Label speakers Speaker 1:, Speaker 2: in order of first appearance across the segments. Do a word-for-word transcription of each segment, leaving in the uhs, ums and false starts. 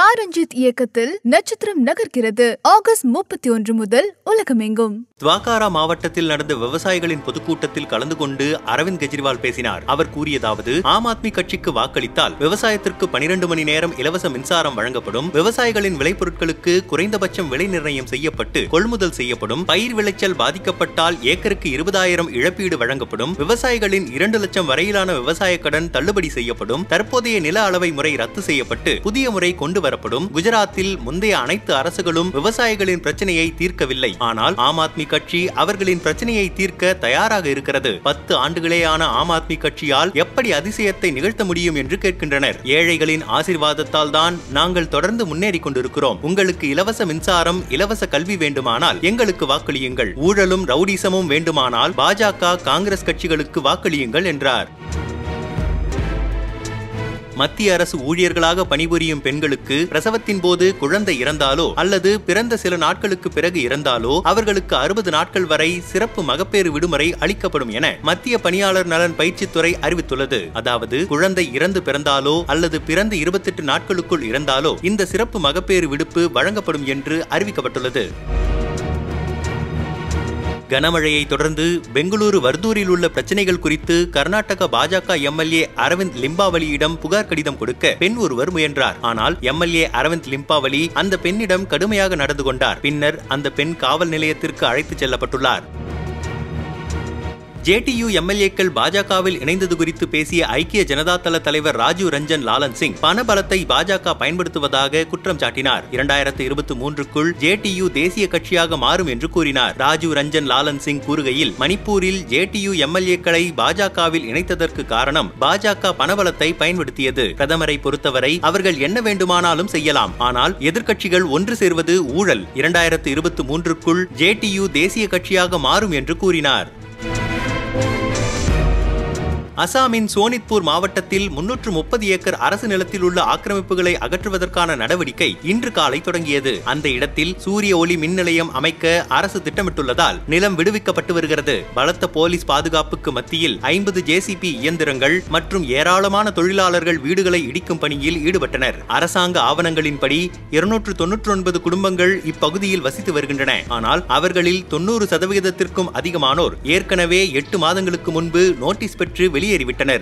Speaker 1: சாரஞ்சித் இயக்கத்தில் நட்சத்திரம் நகர்கிறது. ஆகஸ்ட் முப்பத்தி ஒன்று முதல் உலகமெங்கும்.
Speaker 2: துவாகாரா மாவட்டத்தில் நடந்த விவசாயிகளின் பொதுக்கூட்டத்தில் கலந்து கொண்டு அரவிந்த் கெஜ்ரிவால் பேசினார். அவர் கூறியதாவது, ஆம் ஆத்மி கட்சிக்கு வாக்களித்தால் விவசாயத்திற்கு பனிரெண்டு மணி நேரம் இலவச மின்சாரம் வழங்கப்படும், விவசாயிகளின் விளைபொருட்களுக்கு குறைந்தபட்சம் விலை நிர்ணயம் செய்யப்பட்டு கொள்முதல் செய்யப்படும், பயிர் விளைச்சல் பாதிக்கப்பட்டால் ஏக்கருக்கு இருபதாயிரம் இழப்பீடு வழங்கப்படும், விவசாயிகளின் இரண்டு லட்சம் வரையிலான விவசாய கடன் தள்ளுபடி செய்யப்படும், தற்போதைய நில அளவை முறை ரத்து செய்யப்பட்டு புதிய முறை கொண்டு வரப்படும். குஜராத்தில் முந்தைய அனைத்து அரசுகளும் விவசாயிகளின் பிரச்சனையை தீர்க்கவில்லை, ஆனால் ஆம் ஆத்மி கட்சி அவர்களின் பிரச்சனையை தீர்க்க தயாராக இருக்கிறது. பத்து ஆண்டுகளேயான ஆம் ஆத்மி கட்சியால் எப்படி அதிசயத்தை நிகழ்த்த முடியும் என்று கேட்கின்றனர். ஏழைகளின் ஆசீர்வாதத்தால் தான் நாங்கள் தொடர்ந்து முன்னேறி கொண்டிருக்கிறோம். உங்களுக்கு இலவச மின்சாரம், இலவச கல்வி வேண்டுமானால் எங்களுக்கு வாக்களியுங்கள். ஊழலும் ரவுடிசமும் வேண்டுமானால் பாஜக, காங்கிரஸ் கட்சிகளுக்கு வாக்களியுங்கள் என்றார். மத்திய அரசு ஊழியர்களாக பணிபுரியும் பெண்களுக்கு பிரசவத்தின் போது குழந்தை இறந்தாலோ அல்லது பிறந்த சில நாட்களுக்கு பிறகு இறந்தாலோ அவர்களுக்கு அறுபது நாட்கள் வரை சிறப்பு மகப்பேறு விடுமுறை அளிக்கப்படும் என மத்திய பணியாளர் நலன் பயிற்சித்துறை அறிவித்துள்ளது. அதாவது, குழந்தை இறந்து பிறந்தாலோ அல்லது பிறந்து இருபத்தி எட்டு நாட்களுக்குள் இறந்தாலோ இந்த சிறப்பு மகப்பேறு விடுப்பு வழங்கப்படும் என்று அறிவிக்கப்பட்டுள்ளது. கனமழையை தொடர்ந்து பெங்களூரு வர்தூரில் உள்ள பிரச்சனைகள் குறித்து கர்நாடக பாஜக எம்எல்ஏ அரவிந்த் லிம்பாவலியிடம் புகார் கடிதம் கொடுக்க பெண் ஒருவர் முயன்றார். ஆனால் எம்எல்ஏ அரவிந்த் லிம்பாவலி அந்த பெண்ணிடம் கடுமையாக நடந்து கொண்டார். பின்னர் அந்த பெண் காவல் நிலையத்திற்கு அழைத்துச் செல்லப்பட்டுள்ளார். ஜேடியு எம்எல்ஏக்கள் பாஜகவில் இணைந்தது குறித்து பேசிய ஐக்கிய ஜனதா தள தலைவர் ராஜீவ் ரஞ்சன் லாலன் சிங் பணபலத்தை பாஜக பயன்படுத்துவதாக குற்றம் சாட்டினார். இரண்டாயிரத்து இருபத்தி மூன்றுக்குள் ஜேடியு தேசிய கட்சியாக மாறும் என்று கூறினார். ராஜீவ் ரஞ்சன் லாலன் சிங் கூறுகையில், மணிப்பூரில் ஜேடியு எம்எல்ஏக்களை பாஜகவில் இணைத்ததற்கு காரணம் பாஜக பணபலத்தை பயன்படுத்தியது. பிரதமரை பொறுத்தவரை அவர்கள் என்ன வேண்டுமானாலும் செய்யலாம், ஆனால் எதிர்க்கட்சிகள் ஒன்று சேர்வது ஊழல். இரண்டாயிரத்து இருபத்தி மூன்றுக்குள் ஜேடியு தேசிய கட்சியாக மாறும் என்று கூறினார். அசாமின் சோனித்பூர் மாவட்டத்தில் முன்னூற்று முப்பது ஏக்கர் அரசு நிலத்தில் உள்ள ஆக்கிரமிப்புகளை அகற்றுவதற்கான நடவடிக்கை இன்று காலை தொடங்கியது. அந்த இடத்தில் சூரிய ஒளி மின் நிலையம் அமைக்க அரசு திட்டமிட்டுள்ளதால் நிலம் விடுவிக்கப்பட்டு வருகிறது. பலத்த போலீஸ் பாதுகாப்புக்கு மத்தியில் ஐம்பது ஜேசிபி இயந்திரங்கள் மற்றும் ஏராளமான தொழிலாளர்கள் வீடுகளை இடிக்கும் பணியில் ஈடுபட்டனர். அரசாங்க ஆவணங்களின்படி இருநூற்று தொன்னூற்றி ஒன்பது குடும்பங்கள் இப்பகுதியில் வசித்து வருகின்றன. ஆனால் அவர்களில் தொன்னூறு சதவீதத்திற்கும் அதிகமானோர் ஏற்கனவே எட்டு மாதங்களுக்கு முன்பு நோட்டீஸ் பெற்று வெளியே ஏறிவிட்டனர்.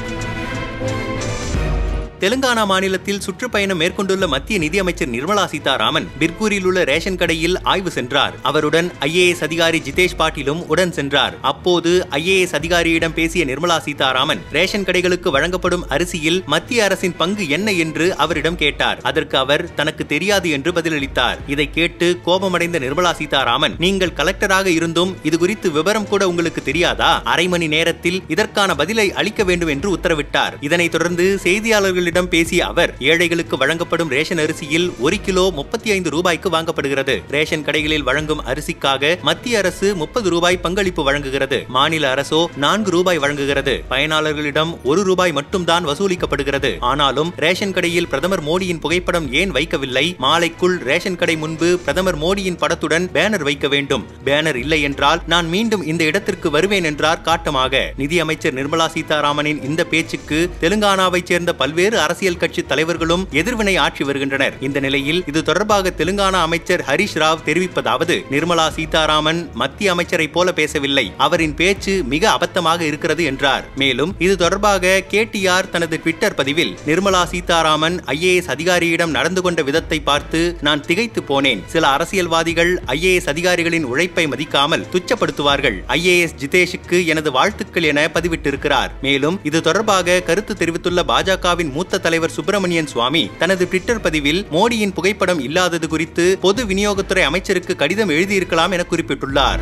Speaker 2: தெலுங்கானா மாநிலத்தில் சுற்றுப்பயணம் மேற்கொண்டுள்ள மத்திய நிதியமைச்சர் நிர்மலா சீதாராமன் பிர்கூரில் உள்ள ரேஷன் கடையில் ஆய்வு சென்றார். அவருடன் ஐஏஎஸ் அதிகாரி ஜிதேஷ் பாட்டீலும் உடன் சென்றார். அப்போது ஐஏஎஸ் அதிகாரியிடம் பேசிய நிர்மலா சீதாராமன் ரேஷன் கடைகளுக்கு வழங்கப்படும் அரிசியில் மத்திய அரசின் பங்கு என்ன என்று அவரிடம் கேட்டார். அதற்கு அவர் தனக்கு தெரியாது என்று பதிலளித்தார். இதை கேட்டு கோபமடைந்த நிர்மலா சீதாராமன், நீங்கள் கலெக்டராக இருந்தும் இது குறித்து விவரம் கூட உங்களுக்கு தெரியாதா? அரை மணி நேரத்தில் இதற்கான பதிலை அளிக்க வேண்டும் என்று உத்தரவிட்டார். இதனைத் தொடர்ந்து செய்தியாளர்கள் பேசிய அவர், ஏழைகளுக்கு வழங்கப்படும் ரேஷன் அரிசியில் ஒரு கிலோ முப்பத்தி ஐந்து ரூபாய்க்கு வாங்கப்படுகிறது. ரேஷன் கடைகளில் வழங்கும் அரிசிக்காக மத்திய அரசு முப்பது ரூபாய் பங்களிப்பு வழங்குகிறது. மாநில அரசோ நான்கு ரூபாய் வழங்குகிறது. பயனாளர்களிடம் ஒரு ரூபாய் மட்டும் தான் வசூலிக்கப்படுகிறது. ஆனாலும் ரேஷன் கடையில் பிரதமர் மோடியின் புகைப்படம் ஏன் வைக்கவில்லை? மாலைக்குள் ரேஷன் கடை முன்பு பிரதமர் மோடியின் படத்துடன் பேனர் வைக்க வேண்டும். பேனர் இல்லை என்றால் நான் மீண்டும் இந்த இடத்திற்கு வருவேன் என்றார் காட்டமாக. நிதியமைச்சர் நிர்மலா சீதாராமனின் இந்த பேச்சுக்கு தெலுங்கானாவைச் சேர்ந்த பல்வேறு அரசியல் கட்சி தலைவர்களும் எதிர்வினை ஆற்றி வருகின்றனர். இந்த நிலையில் இது தொடர்பாக தெலுங்கானா அமைச்சர் ஹரிஷ் ராவ் தெரிவிப்பதாவது, நிர்மலா சீதாராமன் மத்திய அமைச்சரை போல பேசவில்லை, அவரின் பேச்சு மிக அபத்தமாக இருக்கிறது என்றார். மேலும் இது தொடர்பாக கேடிஆர் தனது ட்விட்டர் பதிவில், நிர்மலா சீதாராமன் ஐஏஎஸ் அதிகாரியிடம் நடந்து கொண்ட விதத்தை பார்த்து நான் திகைத்து போனேன். சில அரசியல்வாதிகள் ஐஏஎஸ் அதிகாரிகளின் உழைப்பை மதிக்காமல் துச்சப்படுத்துவார்கள். ஐஏஎஸ் ஜிதேஷுக்கு எனது வாழ்த்துக்கள் என பதிவிட்டிருக்கிறார். மேலும் இது தொடர்பாக கருத்து தெரிவித்துள்ள பாஜகவின் மூத்த தலைவர் சுப்பிரமணியன் சுவாமி தனது ட்விட்டர் பதிவில் மோடியின் புகைப்படம் இல்லாதது குறித்து பொது விநியோகத்துறை அமைச்சருக்கு கடிதம் எழுதியிருக்கலாம் என குறிப்பிட்டுள்ளார்.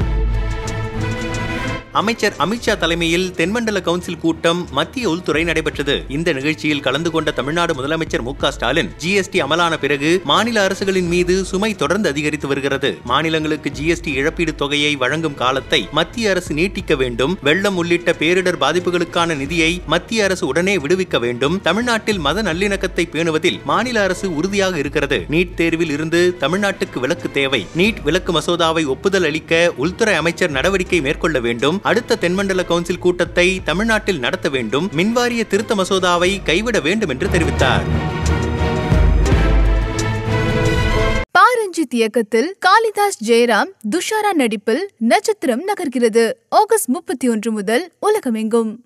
Speaker 2: அமைச்சர் அமித்ஷா தலைமையில் தென்மண்டல கவுன்சில் கூட்டம் மத்திய உள்துறை நடைபெற்றது. இந்த நிகழ்ச்சியில் கலந்து கொண்ட தமிழ்நாடு முதலமைச்சர் மு க ஸ்டாலின், ஜிஎஸ்டி அமலான பிறகு மாநில அரசுகளின் மீது சுமை தொடர்ந்து அதிகரித்து வருகிறது. மாநிலங்களுக்கு ஜிஎஸ்டி இழப்பீடு தொகையை வழங்கும் காலத்தை மத்திய அரசு நீட்டிக்க வேண்டும். வெள்ளம் உள்ளிட்ட பேரிடர் பாதிப்புகளுக்கான நிதியை மத்திய அரசு உடனே விடுவிக்க வேண்டும். தமிழ்நாட்டில் மத நல்லிணக்கத்தை பேணுவதில் மாநில அரசு உறுதியாக இருக்கிறது. நீட் தேர்வில் இருந்து தமிழ்நாட்டுக்கு விலக்கு தேவை. நீட் விலக்கு மசோதாவை ஒப்புதல் அளிக்க உள்துறை அமைச்சர் நடவடிக்கை மேற்கொள்ள வேண்டும். அடுத்த தென்மண்டல கவுன்சில் கூட்டத்தை தமிழ்நாட்டில் நடத்த வேண்டும். மின்வாரிய திருத்த மசோதாவை கைவிட வேண்டும் என்று தெரிவித்தார்.
Speaker 1: அஜித் இயக்கத்தில் காளிதாஸ் ஜெயராம் துஷாரா நடிப்பில் நட்சத்திரம் நகர்கிறது ஆகஸ்ட் முப்பத்தி ஒன்று முதல் உலகமெங்கும்.